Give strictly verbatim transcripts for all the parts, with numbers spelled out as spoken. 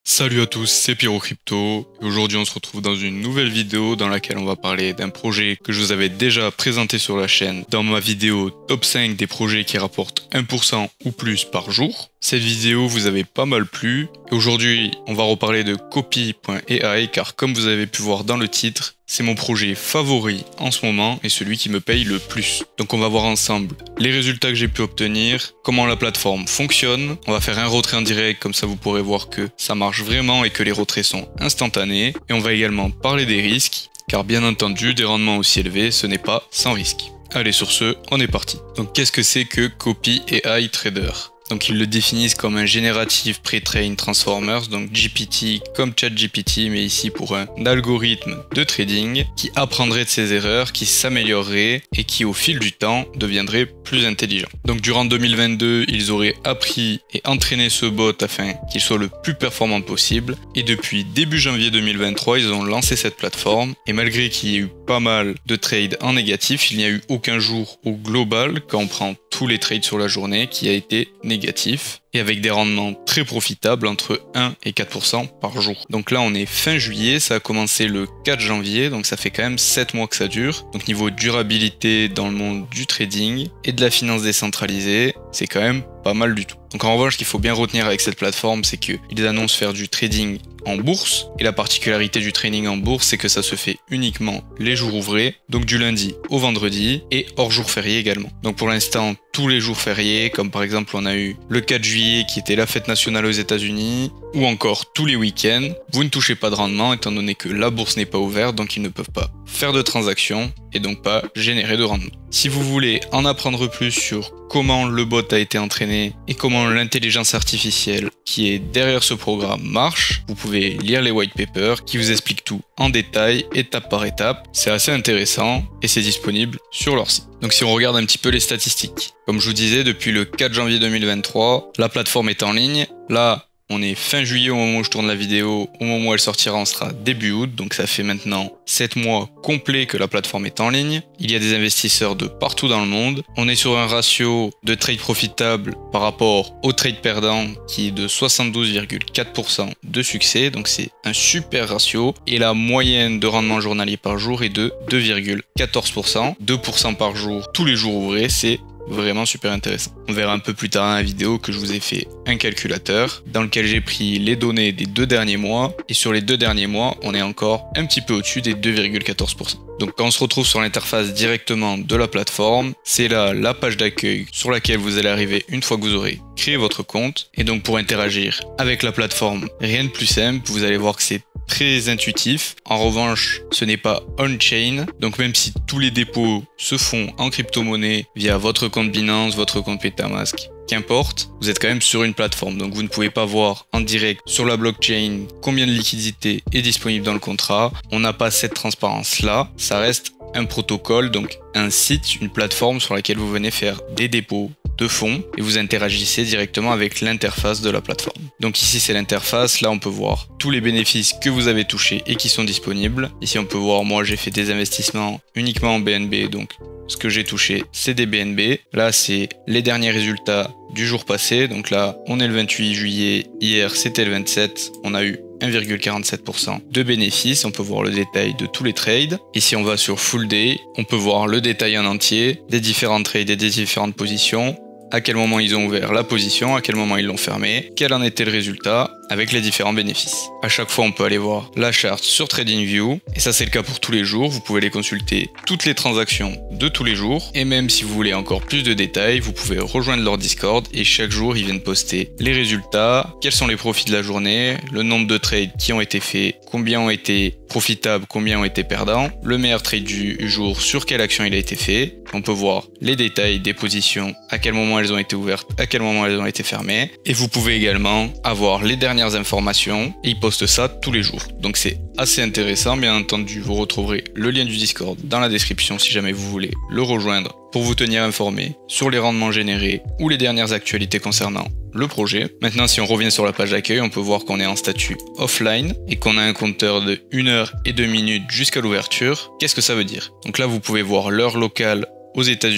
Salut à tous, c'est Pyro Crypto et aujourd'hui on se retrouve dans une nouvelle vidéo dans laquelle on va parler d'un projet que je vous avais déjà présenté sur la chaîne dans ma vidéo top cinq des projets qui rapportent un pour cent ou plus par jour. Cette vidéo vous avait pas mal plu et aujourd'hui on va reparler de Copy point A I car comme vous avez pu voir dans le titre, c'est mon projet favori en ce moment et celui qui me paye le plus. Donc on va voir ensemble les résultats que j'ai pu obtenir, comment la plateforme fonctionne, on va faire un retrait en direct comme ça vous pourrez voir que ça marche vraiment et que les retraits sont instantanés. Et on va également parler des risques, car bien entendu des rendements aussi élevés ce n'est pas sans risque. Allez sur ce, on est parti. Donc qu'est-ce que c'est que Copy A I Trader ? Donc ils le définissent comme un Generative Pre-trained Transformers, donc G P T comme ChatGPT, mais ici pour un algorithme de trading qui apprendrait de ses erreurs, qui s'améliorerait et qui au fil du temps deviendrait plus intelligent. Donc durant deux mille vingt-deux, ils auraient appris et entraîné ce bot afin qu'il soit le plus performant possible. Et depuis début janvier deux mille vingt-trois, ils ont lancé cette plateforme. Et malgré qu'il y ait eu pas mal de trades en négatif, il n'y a eu aucun jour au global, quand on prend tous les trades sur la journée, qui a été négatif. Et avec des rendements très profitables entre un et quatre pour cent par jour. Donc là on est fin juillet, ça a commencé le quatre janvier, donc ça fait quand même sept mois que ça dure. Donc niveau durabilité dans le monde du trading et de la finance décentralisée, c'est quand même pas mal du tout. Donc en revanche, ce qu'il faut bien retenir avec cette plateforme, c'est qu'ils annoncent faire du trading en bourse. Et la particularité du trading en bourse, c'est que ça se fait uniquement les jours ouvrés, donc du lundi au vendredi et hors jour férié également. Donc pour l'instant, tous les jours fériés, comme par exemple on a eu le quatre juillet qui était la fête nationale aux États-Unis, ou encore tous les week-ends, vous ne touchez pas de rendement étant donné que la bourse n'est pas ouverte, donc ils ne peuvent pas faire de transactions et donc pas générer de rendement. Si vous voulez en apprendre plus sur comment le bot a été entraîné et comment l'intelligence artificielle qui est derrière ce programme marche, vous pouvez lire les white papers qui vous expliquent tout en détail, étape par étape. C'est assez intéressant et c'est disponible sur leur site. Donc si on regarde un petit peu les statistiques, comme je vous disais, depuis le quatre janvier deux mille vingt-trois, la plateforme est en ligne. Là, on est fin juillet au moment où je tourne la vidéo, au moment où elle sortira on sera début août, donc ça fait maintenant sept mois complets que la plateforme est en ligne. Il y a des investisseurs de partout dans le monde. On est sur un ratio de trade profitable par rapport au trade perdant qui est de soixante-douze virgule quatre pour cent de succès, donc c'est un super ratio. Et la moyenne de rendement journalier par jour est de deux virgule quatorze pour cent, deux pour cent par jour tous les jours ouvrés, c'est vraiment super intéressant. On verra un peu plus tard dans la vidéo que je vous ai fait un calculateur dans lequel j'ai pris les données des deux derniers mois et sur les deux derniers mois on est encore un petit peu au-dessus des deux virgule quatorze pour cent. Donc quand on se retrouve sur l'interface directement de la plateforme, c'est là la page d'accueil sur laquelle vous allez arriver une fois que vous aurez créé votre compte. Et donc pour interagir avec la plateforme, rien de plus simple, vous allez voir que c'est très intuitif. En revanche, ce n'est pas on-chain, donc même si tous les dépôts se font en crypto-monnaie via votre compte Binance, votre compte MetaMask, qu'importe, vous êtes quand même sur une plateforme, donc vous ne pouvez pas voir en direct sur la blockchain combien de liquidité est disponible dans le contrat. On n'a pas cette transparence-là, ça reste un protocole, donc un site, une plateforme sur laquelle vous venez faire des dépôts de fonds et vous interagissez directement avec l'interface de la plateforme. Donc ici c'est l'interface, là on peut voir tous les bénéfices que vous avez touchés et qui sont disponibles. Ici on peut voir, moi j'ai fait des investissements uniquement en B N B, donc ce que j'ai touché c'est des B N B. Là c'est les derniers résultats du jour passé, donc là on est le vingt-huit juillet, hier c'était le vingt-sept, on a eu un virgule quarante-sept pour cent de bénéfices, on peut voir le détail de tous les trades. Et si on va sur Full Day, on peut voir le détail en entier des différents trades et des différentes positions, à quel moment ils ont ouvert la position, à quel moment ils l'ont fermé, quel en était le résultat, avec les différents bénéfices. À chaque fois, on peut aller voir la charte sur TradingView, et ça c'est le cas pour tous les jours. Vous pouvez les consulter toutes les transactions de tous les jours, et même si vous voulez encore plus de détails, vous pouvez rejoindre leur Discord, et chaque jour ils viennent poster les résultats, quels sont les profits de la journée, le nombre de trades qui ont été faits, combien ont été profitables, combien ont été perdants, le meilleur trade du jour, sur quelle action il a été fait. On peut voir les détails des positions, à quel moment elles ont été ouvertes, à quel moment elles ont été fermées, et vous pouvez également avoir les dernières informations, et ils postent ça tous les jours. Donc c'est assez intéressant, bien entendu vous retrouverez le lien du Discord dans la description si jamais vous voulez le rejoindre pour vous tenir informé sur les rendements générés ou les dernières actualités concernant le projet. Maintenant si on revient sur la page d'accueil, on peut voir qu'on est en statut offline et qu'on a un compteur de une heure et deux minutes jusqu'à l'ouverture. Qu'est-ce que ça veut dire? Donc là vous pouvez voir l'heure locale aux États-Unis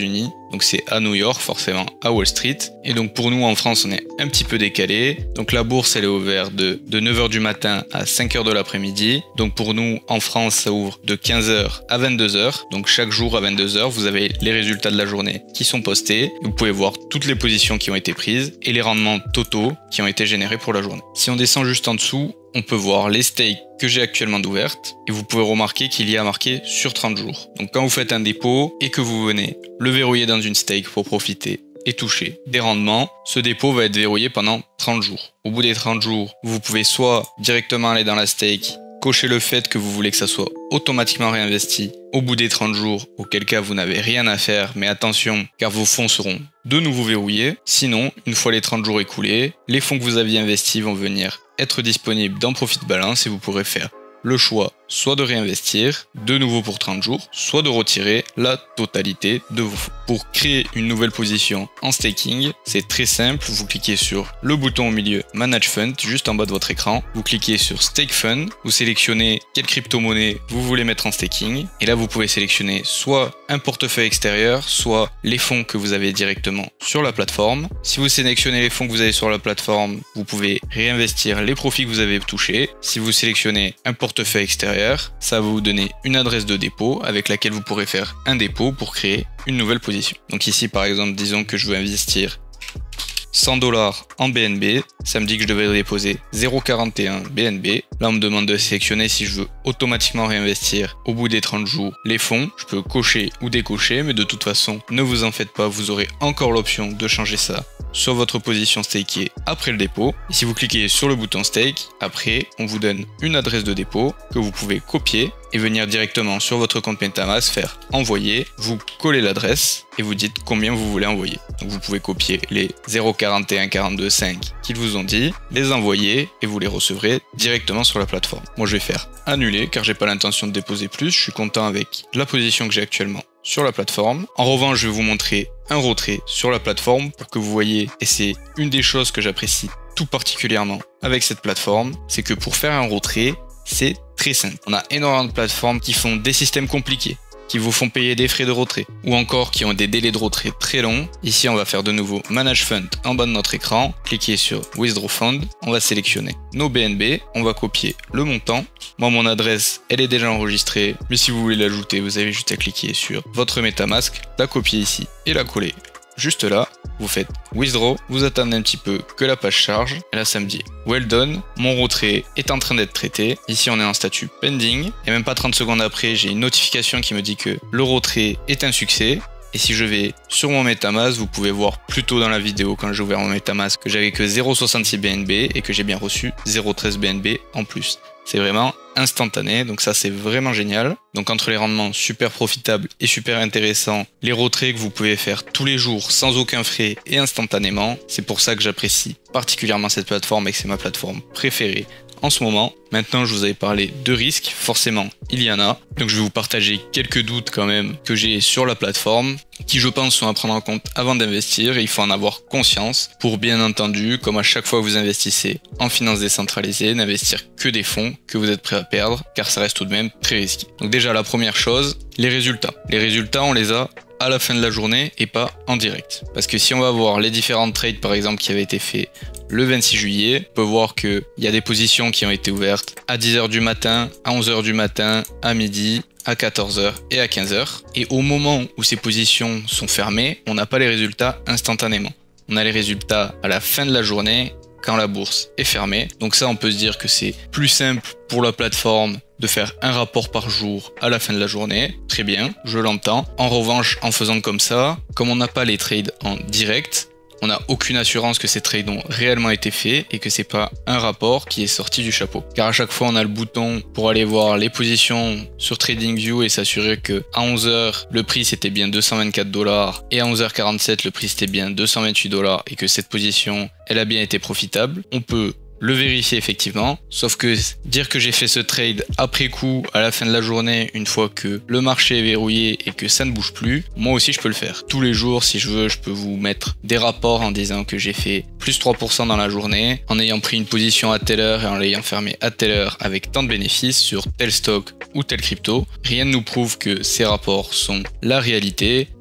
Donc c'est à New York, forcément à Wall Street. Et donc pour nous en France, on est un petit peu décalé. Donc la bourse, elle est ouverte de, de neuf heures du matin à cinq heures de l'après-midi. Donc pour nous en France, ça ouvre de quinze heures à vingt-deux heures. Donc chaque jour à vingt-deux heures, vous avez les résultats de la journée qui sont postés. Vous pouvez voir toutes les positions qui ont été prises et les rendements totaux qui ont été générés pour la journée. Si on descend juste en dessous, on peut voir les stakes que j'ai actuellement d'ouvertes et vous pouvez remarquer qu'il y a marqué sur trente jours. Donc quand vous faites un dépôt et que vous venez le verrouiller dans une stake pour profiter et toucher des rendements, ce dépôt va être verrouillé pendant trente jours. Au bout des trente jours, vous pouvez soit directement aller dans la stake, cocher le fait que vous voulez que ça soit automatiquement réinvesti au bout des trente jours, auquel cas vous n'avez rien à faire, mais attention car vos fonds seront de nouveau verrouillés. Sinon, une fois les trente jours écoulés, les fonds que vous aviez investis vont venir être disponibles dans Profit Balance et vous pourrez faire le choix soit de réinvestir de nouveau pour trente jours, soit de retirer la totalité de vos fonds. Pour créer une nouvelle position en staking, c'est très simple, vous cliquez sur le bouton au milieu Manage Fund, juste en bas de votre écran, vous cliquez sur Stake Fund, vous sélectionnez quelle crypto-monnaie vous voulez mettre en staking, et là vous pouvez sélectionner soit un portefeuille extérieur, soit les fonds que vous avez directement sur la plateforme. Si vous sélectionnez les fonds que vous avez sur la plateforme, vous pouvez réinvestir les profits que vous avez touchés. Si vous sélectionnez un portefeuille extérieur, ça va vous donner une adresse de dépôt avec laquelle vous pourrez faire un dépôt pour créer une nouvelle position. Donc ici par exemple, disons que je veux investir cent dollars en B N B, ça me dit que je devais déposer zéro virgule quarante et un B N B. Là on me demande de sélectionner si je veux automatiquement réinvestir au bout des trente jours les fonds. Je peux cocher ou décocher, mais de toute façon ne vous en faites pas, vous aurez encore l'option de changer ça sur votre position stakée après le dépôt. Et si vous cliquez sur le bouton stake, après on vous donne une adresse de dépôt que vous pouvez copier et venir directement sur votre compte MetaMask, faire envoyer, vous collez l'adresse et vous dites combien vous voulez envoyer. Donc vous pouvez copier les zéro virgule quarante et un quarante-deux cinq qu'ils vous ont dit, les envoyer et vous les recevrez directement sur la plateforme. Moi je vais faire annuler car j'ai pas l'intention de déposer plus, je suis content avec la position que j'ai actuellement sur la plateforme. En revanche, je vais vous montrer un retrait sur la plateforme pour que vous voyez, et c'est une des choses que j'apprécie tout particulièrement avec cette plateforme, c'est que pour faire un retrait, c'est très simple. On a énormément de plateformes qui font des systèmes compliqués, qui vous font payer des frais de retrait, ou encore qui ont des délais de retrait très longs. Ici, on va faire de nouveau Manage Fund en bas de notre écran, cliquer sur Withdraw Fund, on va sélectionner nos B N B, on va copier le montant. Moi, mon adresse, elle est déjà enregistrée, mais si vous voulez l'ajouter, vous avez juste à cliquer sur votre MetaMask, la copier ici et la coller juste là. Vous faites Withdraw, vous attendez un petit peu que la page charge, et là ça me dit Well done, mon retrait est en train d'être traité. Ici on est en statut pending, et même pas trente secondes après, j'ai une notification qui me dit que le retrait est un succès. Et si je vais sur mon MetaMask, vous pouvez voir plus tôt dans la vidéo quand j'ai ouvert mon MetaMask que j'avais que zéro virgule soixante-six B N B et que j'ai bien reçu zéro virgule treize B N B en plus. C'est vraiment instantané, donc ça c'est vraiment génial. Donc entre les rendements super profitables et super intéressants, les retraits que vous pouvez faire tous les jours sans aucun frais et instantanément, c'est pour ça que j'apprécie particulièrement cette plateforme et que c'est ma plateforme préférée en ce moment. Maintenant, je vous avais parlé de risques, forcément, il y en a. Donc je vais vous partager quelques doutes quand même que j'ai sur la plateforme, qui je pense sont à prendre en compte avant d'investir, et il faut en avoir conscience pour, bien entendu, comme à chaque fois que vous investissez en finance décentralisée, n'investir que des fonds que vous êtes prêt à perdre, car ça reste tout de même très risqué. Donc déjà, la première chose, les résultats. Les résultats, on les a à la fin de la journée et pas en direct. Parce que si on va voir les différentes trades par exemple qui avaient été faits le vingt-six juillet, on peut voir qu'il y a des positions qui ont été ouvertes à dix heures du matin, à onze heures du matin, à midi, à quatorze heures et à quinze heures. Et au moment où ces positions sont fermées, on n'a pas les résultats instantanément. On a les résultats à la fin de la journée quand la bourse est fermée. Donc ça, on peut se dire que c'est plus simple pour la plateforme de faire un rapport par jour à la fin de la journée. Très bien, je l'entends. En revanche, en faisant comme ça, comme on n'a pas les trades en direct, on n'a aucune assurance que ces trades ont réellement été faits et que c'est pas un rapport qui est sorti du chapeau. Car à chaque fois, on a le bouton pour aller voir les positions sur TradingView et s'assurer que à onze heures, le prix c'était bien deux cent vingt-quatre dollars et à onze heures quarante-sept, le prix c'était bien deux cent vingt-huit dollars et que cette position, elle a bien été profitable. On peut le vérifier effectivement, sauf que dire que j'ai fait ce trade après coup, à la fin de la journée, une fois que le marché est verrouillé et que ça ne bouge plus, moi aussi je peux le faire. Tous les jours, si je veux, je peux vous mettre des rapports en disant que j'ai fait plus trois pour cent dans la journée, en ayant pris une position à telle heure et en l'ayant fermé à telle heure avec tant de bénéfices sur tel stock ou tel crypto. Rien ne nous prouve que ces rapports sont la réalité.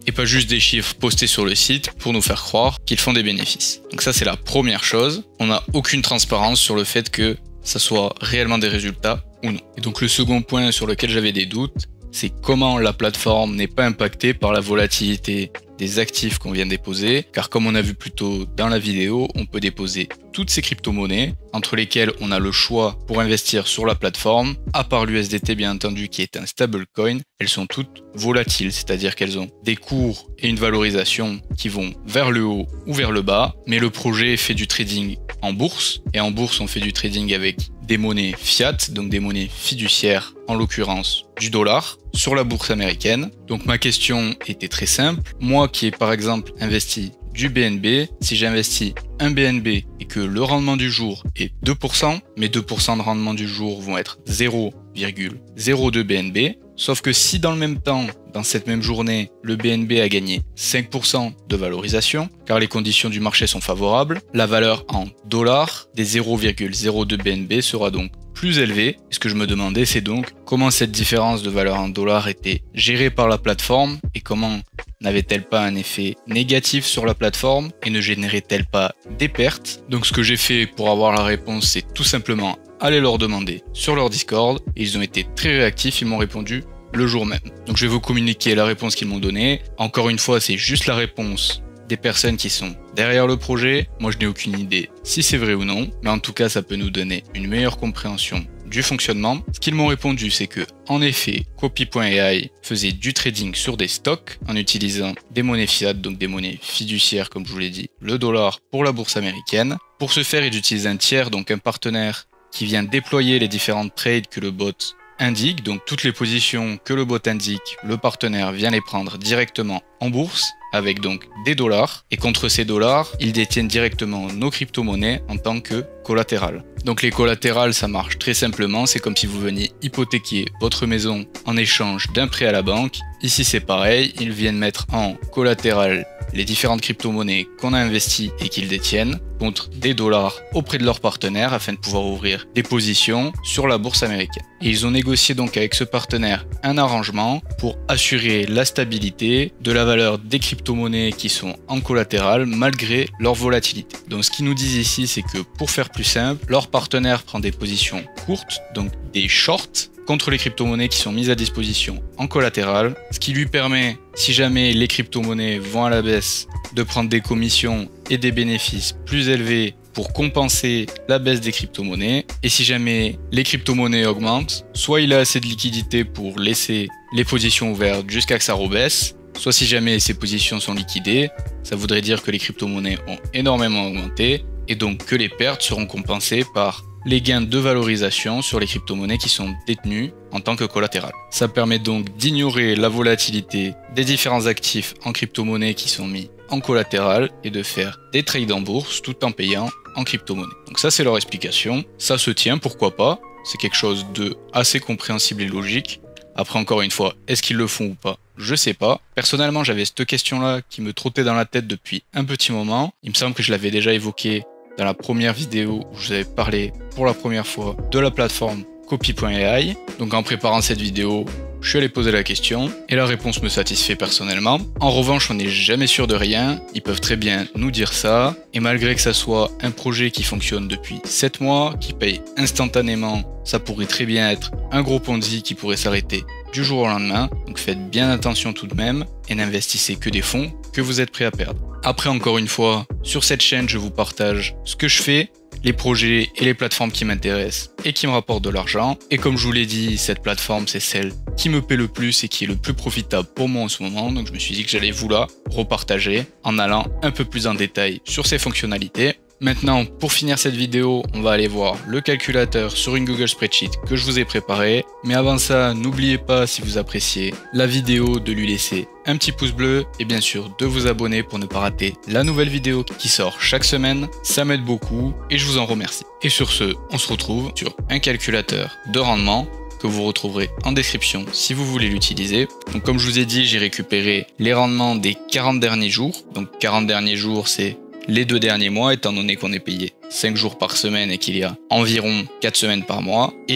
et pas juste des chiffres postés sur le site pour nous faire croire qu'ils font des bénéfices. Donc ça c'est la première chose, on n'a aucune transparence sur le fait que ça soit réellement des résultats ou non. Et donc le second point sur lequel j'avais des doutes, c'est comment la plateforme n'est pas impactée par la volatilité des actifs qu'on vient de déposer, car comme on a vu plus tôt dans la vidéo, on peut déposer toutes ces crypto-monnaies, entre lesquelles on a le choix pour investir sur la plateforme, à part l'U S D T bien entendu qui est un stablecoin, elles sont toutes volatiles, c'est-à-dire qu'elles ont des cours et une valorisation qui vont vers le haut ou vers le bas, mais le projet fait du trading en bourse, et en bourse on fait du trading avec des monnaies fiat, donc des monnaies fiduciaires, en l'occurrence du dollar, sur la bourse américaine. Donc ma question était très simple. Moi qui ai par exemple investi du B N B, si j'investis un B N B et que le rendement du jour est deux pour cent, mes deux pour cent de rendement du jour vont être zéro virgule zéro deux B N B, sauf que si dans le même temps, dans cette même journée, le B N B a gagné cinq pour cent de valorisation, car les conditions du marché sont favorables, la valeur en dollars des zéro virgule zéro deux B N B sera donc plus élevée. Et ce que je me demandais, c'est donc comment cette différence de valeur en dollars était gérée par la plateforme et comment n'avait-elle pas un effet négatif sur la plateforme et ne générait-elle pas des pertes? Donc ce que j'ai fait pour avoir la réponse, c'est tout simplement aller leur demander sur leur Discord et ils ont été très réactifs, ils m'ont répondu le jour même. Donc je vais vous communiquer la réponse qu'ils m'ont donnée. Encore une fois, c'est juste la réponse des personnes qui sont derrière le projet. Moi, je n'ai aucune idée si c'est vrai ou non, mais en tout cas, ça peut nous donner une meilleure compréhension du fonctionnement. Ce qu'ils m'ont répondu, c'est que, en effet, Copy point A I faisait du trading sur des stocks en utilisant des monnaies fiat, donc des monnaies fiduciaires, comme je vous l'ai dit, le dollar pour la bourse américaine. Pour ce faire, ils utilisent un tiers, donc un partenaire qui vient déployer les différentes trades que le bot indique, donc toutes les positions que le bot indique, le partenaire vient les prendre directement en bourse avec donc des dollars, et contre ces dollars, ils détiennent directement nos crypto-monnaies en tant que collatéral. Donc les collatérales, ça marche très simplement, c'est comme si vous veniez hypothéquer votre maison en échange d'un prêt à la banque. Ici c'est pareil, ils viennent mettre en collatéral les différentes crypto-monnaies qu'on a investies et qu'ils détiennent contre des dollars auprès de leurs partenaires afin de pouvoir ouvrir des positions sur la bourse américaine. Et ils ont négocié donc avec ce partenaire un arrangement pour assurer la stabilité de la valeur des crypto-monnaies qui sont en collatéral malgré leur volatilité. Donc ce qu'ils nous disent ici, c'est que pour faire plus simple, leur partenaire prend des positions courtes, donc des shorts, contre les crypto-monnaies qui sont mises à disposition en collatéral, ce qui lui permet, si jamais les crypto-monnaies vont à la baisse, de prendre des commissions et des bénéfices plus élevés pour compenser la baisse des crypto-monnaies. Et si jamais les crypto-monnaies augmentent, soit il a assez de liquidité pour laisser les positions ouvertes jusqu'à que ça rebaisse, soit si jamais ces positions sont liquidées, ça voudrait dire que les crypto-monnaies ont énormément augmenté et donc que les pertes seront compensées par les gains de valorisation sur les crypto-monnaies qui sont détenues en tant que collatéral. Ça permet donc d'ignorer la volatilité des différents actifs en crypto-monnaies qui sont mis en collatéral et de faire des trades en bourse tout en payant en crypto-monnaie. Donc ça c'est leur explication, ça se tient, pourquoi pas, c'est quelque chose de assez compréhensible et logique. Après encore une fois, est-ce qu'ils le font ou pas? Je sais pas. Personnellement j'avais cette question-là qui me trottait dans la tête depuis un petit moment. Il me semble que je l'avais déjà évoqué dans la première vidéo où je vous avais parlé pour la première fois de la plateforme Copy point A I. Donc en préparant cette vidéo, je suis allé poser la question et la réponse me satisfait personnellement. En revanche, on n'est jamais sûr de rien, ils peuvent très bien nous dire ça, et malgré que ça soit un projet qui fonctionne depuis sept mois, qui paye instantanément, ça pourrait très bien être un gros Ponzi qui pourrait s'arrêter du jour au lendemain, donc faites bien attention tout de même et n'investissez que des fonds que vous êtes prêt à perdre. Après, encore une fois, sur cette chaîne, je vous partage ce que je fais, les projets et les plateformes qui m'intéressent et qui me rapportent de l'argent. Et comme je vous l'ai dit, cette plateforme, c'est celle qui me paie le plus et qui est le plus profitable pour moi en ce moment. Donc je me suis dit que j'allais vous la repartager en allant un peu plus en détail sur ses fonctionnalités. Maintenant, pour finir cette vidéo, on va aller voir le calculateur sur une Google Spreadsheet que je vous ai préparé. Mais avant ça, n'oubliez pas, si vous appréciez la vidéo, de lui laisser un petit pouce bleu et bien sûr de vous abonner pour ne pas rater la nouvelle vidéo qui sort chaque semaine. Ça m'aide beaucoup et je vous en remercie. Et sur ce, on se retrouve sur un calculateur de rendement que vous retrouverez en description si vous voulez l'utiliser. Donc comme je vous ai dit, j'ai récupéré les rendements des quarante derniers jours. Donc quarante derniers jours, c'est les deux derniers mois, étant donné qu'on est payé cinq jours par semaine et qu'il y a environ quatre semaines par mois. Et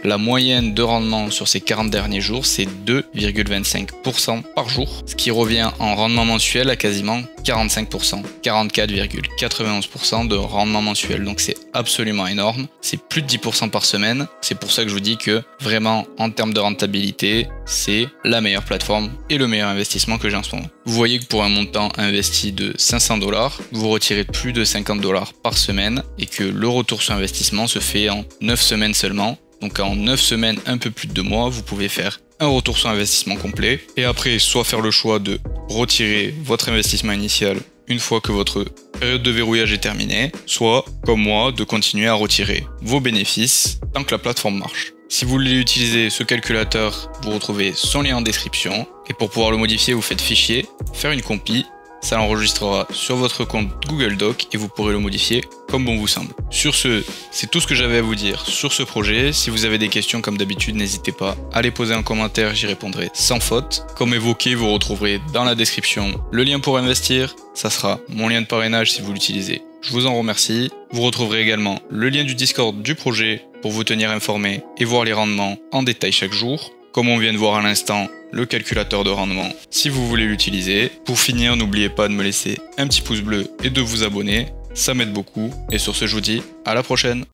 la moyenne de rendement sur ces quarante derniers jours, c'est deux virgule vingt-cinq pour cent par jour, ce qui revient en rendement mensuel à quasiment quarante-cinq pour cent, quarante-quatre virgule quatre-vingt-onze pour cent de rendement mensuel. Donc c'est absolument énorme, c'est plus de dix pour cent par semaine. C'est pour ça que je vous dis que vraiment en termes de rentabilité, c'est la meilleure plateforme et le meilleur investissement que j'ai en ce moment. Vous voyez que pour un montant investi de cinq cents dollars, vous retirez plus de cinquante dollars par semaine et que le retour sur investissement se fait en neuf semaines seulement. Donc en neuf semaines, un peu plus de deux mois, vous pouvez faire un retour sur investissement complet et après soit faire le choix de retirer votre investissement initial une fois que votre période de verrouillage est terminée, soit, comme moi, de continuer à retirer vos bénéfices tant que la plateforme marche. Si vous voulez utiliser ce calculateur, vous retrouvez son lien en description et pour pouvoir le modifier, vous faites fichier, faire une compie, ça l'enregistrera sur votre compte Google Doc et vous pourrez le modifier comme bon vous semble. Sur ce, c'est tout ce que j'avais à vous dire sur ce projet. Si vous avez des questions comme d'habitude, n'hésitez pas à les poser en commentaire, j'y répondrai sans faute. Comme évoqué, vous retrouverez dans la description le lien pour investir, ça sera mon lien de parrainage si vous l'utilisez. Je vous en remercie. Vous retrouverez également le lien du Discord du projet pour vous tenir informé et voir les rendements en détail chaque jour. Comme on vient de voir à l'instant, le calculateur de rendement si vous voulez l'utiliser. Pour finir, n'oubliez pas de me laisser un petit pouce bleu et de vous abonner, ça m'aide beaucoup. Et sur ce, je vous dis à la prochaine.